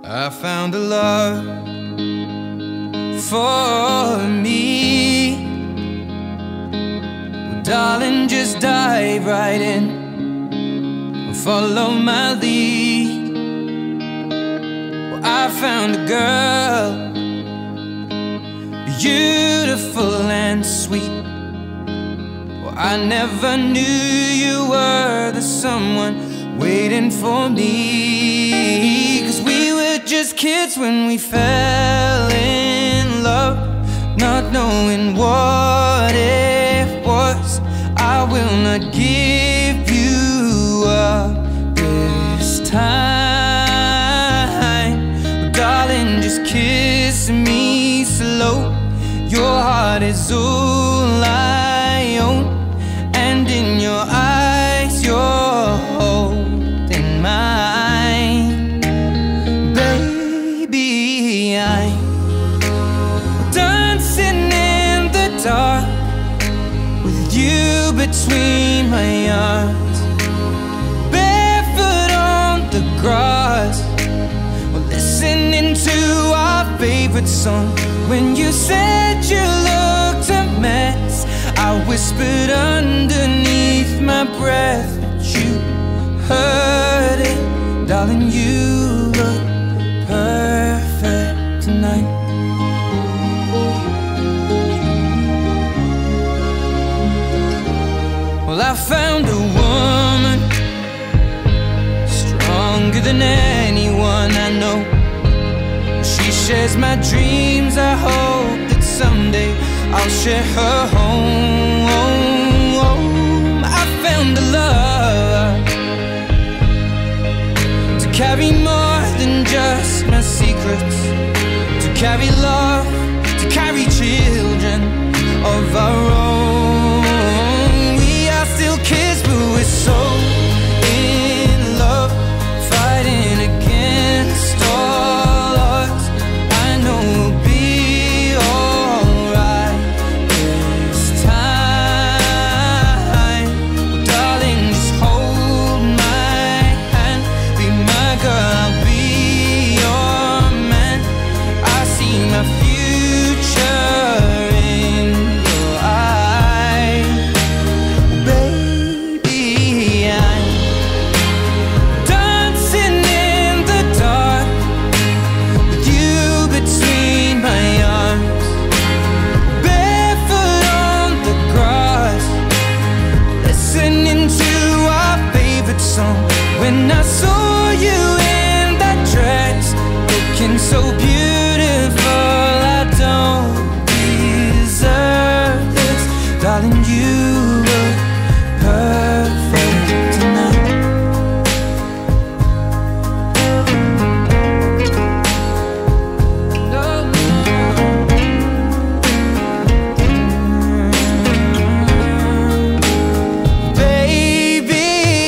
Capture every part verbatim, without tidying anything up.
I found a love for me. Well, darling, just dive right in, follow my lead. Well, I found a girl, beautiful and sweet. Well, I never knew you were the someone waiting for me. 'Cause we were just kids when we fell in love, not knowing what it was. I will not give you up this time. Well, darling, just kiss me slow. Your heart is all I own, and in your eyes you're holding mine. Baby, I'm dancing in the dark with you between my arms, barefoot on the grass. We're listening to our favorite song. When you said you looked a mess, I whispered underneath my breath, but you heard it. Darling, you look perfect tonight. Well, I found a woman stronger than anyone I know. She shares my dreams. I hope that someday I'll share her home. I found a love to carry more than just my secrets, to carry love, to carry children of our own. We are still kids, but we're so in love, fighting against all odds. I know we'll be alright this time. Well, darling, just hold my hand, be my girl, I'll be your man. I see my future in your eyes. Baby, I'm dancing in the dark with you between my arms, barefoot on the grass, listening to our favorite song. When I saw you in that dress, looking so beautiful, I don't deserve this. Darling, you look perfect tonight. Baby,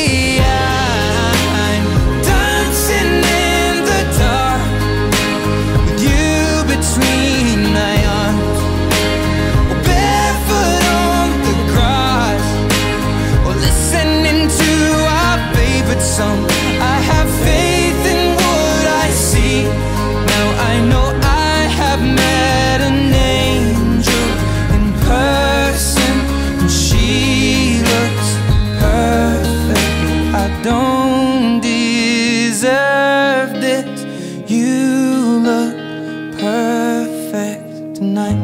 I'm dancing in the dark with you between my arms, barefoot on the grass, or listening to our favorite song. I have faith in what I see. Now I know I have met an angel in person, and she looks perfect. I don't deserve this. You look perfect tonight.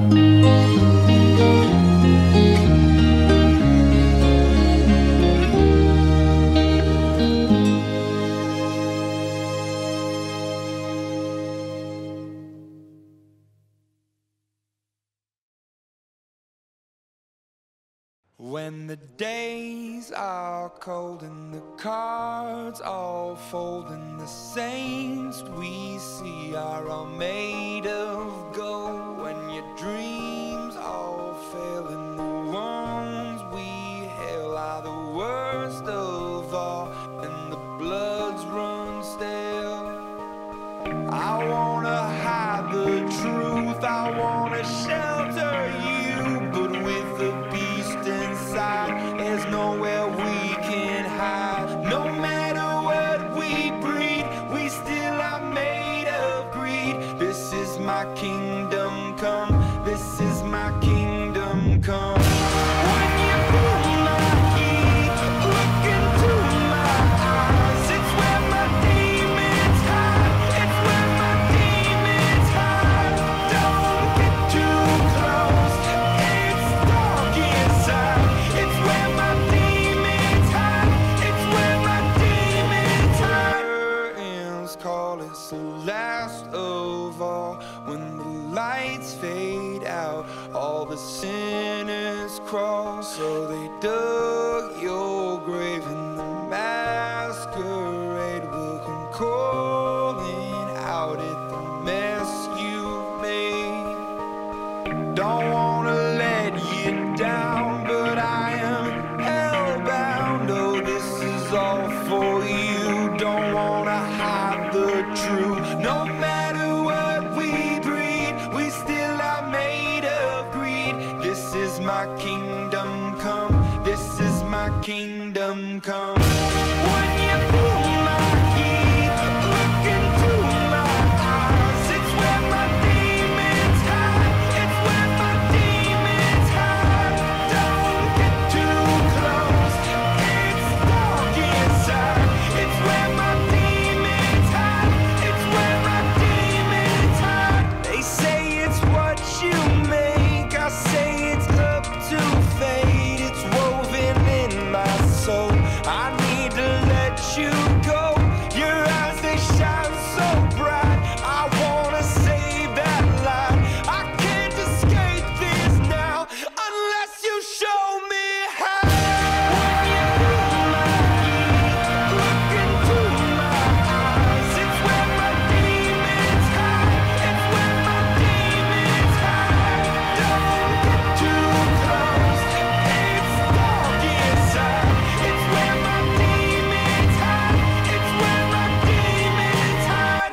When the days are cold and the cards all fold, and the saints we see are all made of gold. When your dreams all fail and the ones we hail are the worst of all, and the bloods run stale. I wanna hide the truth, I wanna shelter you, but with the beast inside, there's nowhere we can hide. No matter what we breed, we still are made of crawl, so they dug your grave, and the masquerade will come calling out at the mess you've made. Don't wanna let you down, but I am hellbound. Oh, this is all for you. Don't wanna hide the truth. No matter what we breed, we still are made of greed. This is my kingdom come. This is my kingdom come. When you feel my heat, look into my eyes. It's where my demons hide. It's where my demons hide. Don't get too close. It's dark inside. It's where my demons hide. It's where my demons hide. They say it's what you make. I say it's up to fate. It's woven in my soul. I need to let you go. Your eyes, they shine so bright. I wanna save that light. I can't escape this now unless you show me how. When you feel my heat, look into my eyes. It's where my demons hide. It's where my demons hide. Don't get too close. It's dark inside. It's where my demons hide. It's where my demons hide.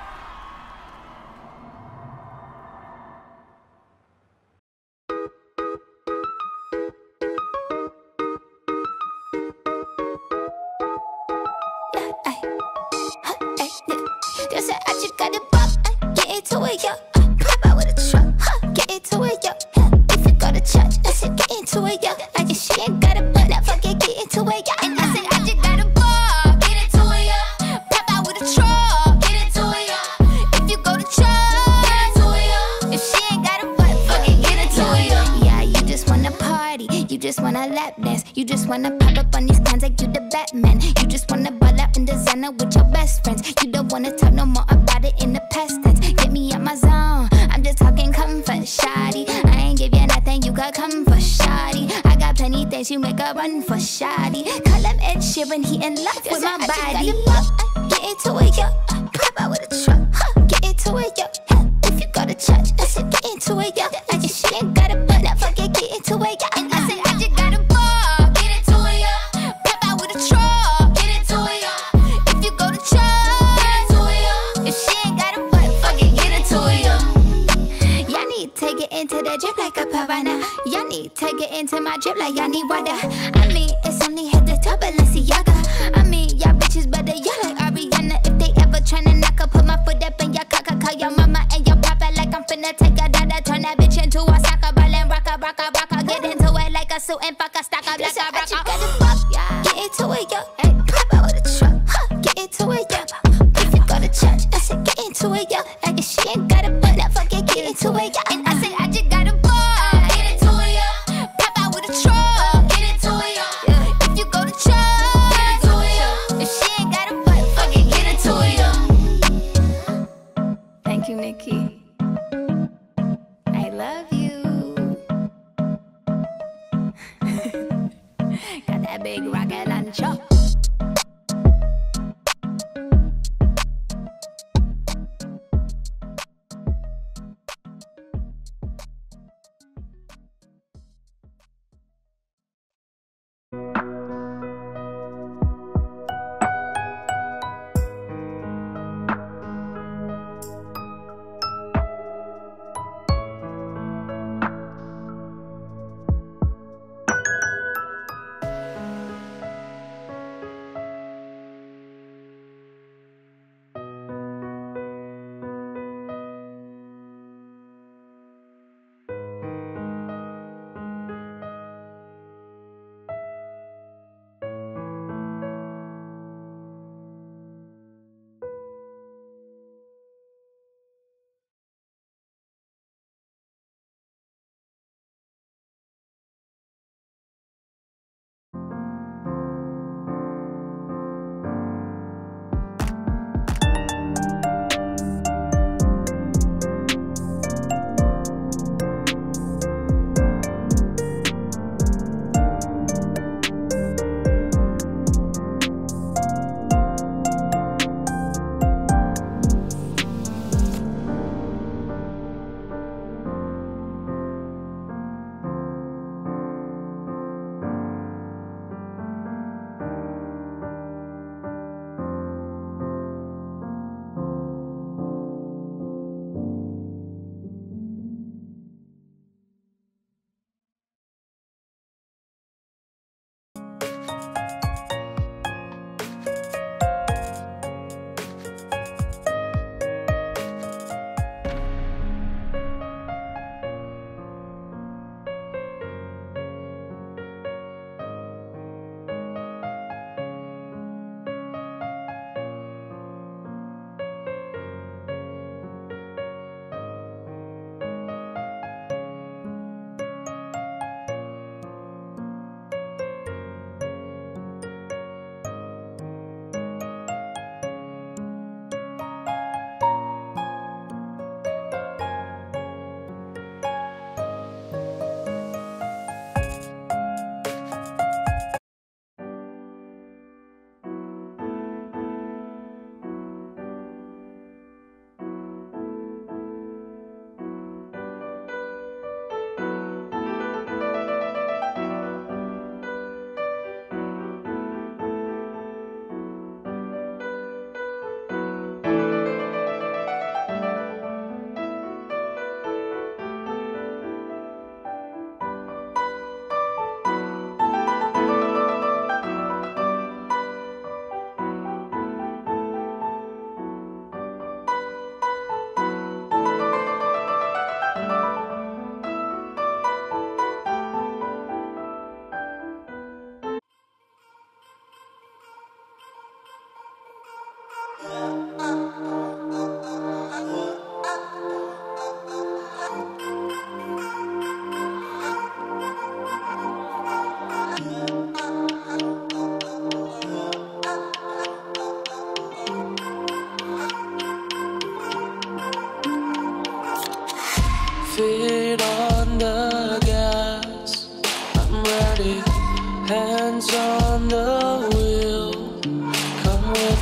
They say I just got a pop, get into it, yo. Pop out with a truck, huh, get into it, yo. If you go to church, I said get into it, yo. I guess she ain't got a butt, now fuck it, get into it, yo. And I said I just got a ball, get into it, yo. Pop out with a truck, get into it, yo. If you go to church, get into it, yo. If she ain't got a butt, fuck it, get into it, yo. Yeah, you just wanna party, you just wanna lap dance, you just wanna pop up on these cans like you the Batman. You just wanna ball out in designer with your best friends. You don't wanna talk no more about it in the past tense. Get me out my zone, I'm just talking comfort, shoddy. I ain't give you nothing, you got come for shoddy. I got plenty things, you make a run for shoddy. Call him Ed Sheeran, he in love with my body. Get into it, yo. Pop out with a truck, huh, get into it, yo. If you go to church, I said get into it, yo. I guess she ain't got a butt, now fuck it, get into it, yo. And I said I just got a ball, get into it, yo. Pop out with a truck, get into it, yo. If you go to church, get into it, yo. If she ain't got a butt, fuck it, get into it, yo. Y'all need to get into the drip like a piranha. Y'all need to get into my drip like y'all need water. I mean, it's only hit the top, Balenciaga. I mean, y'all bitches better, y'all like Ariana. If they ever tryna knock up, put my foot up in your cocker. Call your mama and your papa like I'm finna take a dada. Turn that bitch into a soccer ball and rock a, rock a, rock a. Get into it like a suit and fuck a stock up like a rock a. Get into it, yo. Hey, pop out with a truck, huh, get into it, yo. If you go to church, I said get into it, yo. I guess she ain't got a butt, now fuck it, get into it, yo. And I said I just got a ball, get into it, yo. Pop out with a truck, get into it, yo. If you go to church,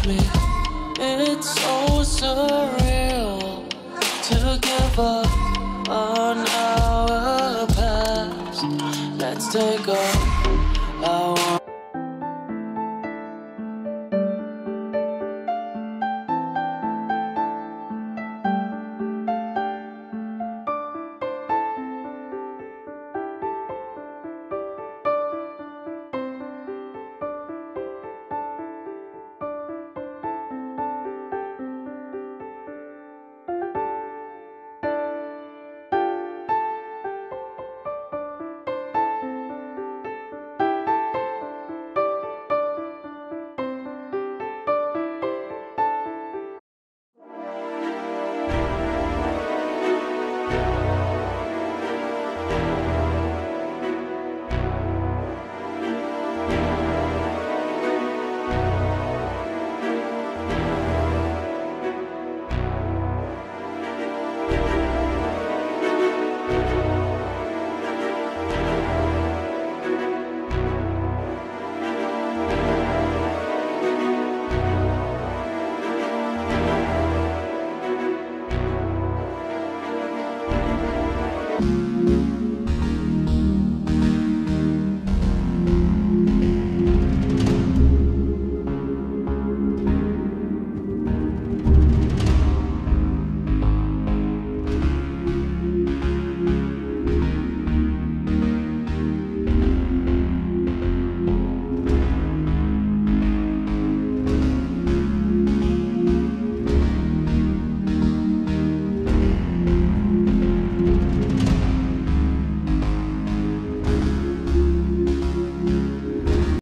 me. It's so surreal to give up on our past. Let's take off.